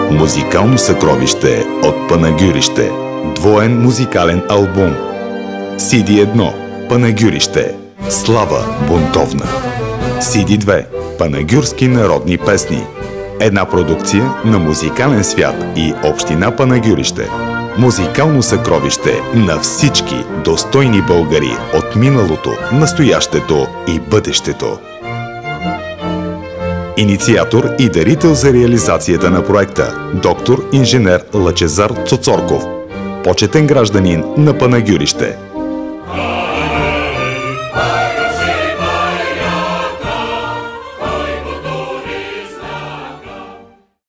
Музикално съкровище от Панагюрище. Двоен музикален албум. CD1 Панагюрище. Слава бунтовна. CD2 Панагюрски народни песни. Една продукция на Музикален свят и Община Панагюрище. Музикално съкровище на всички достойни българи от миналото, настоящето и бъдещето. Инициатор и дарител за реализацията на проекта доктор инженер Лъчезар Цоцорков, почетен гражданин на Панагюрище.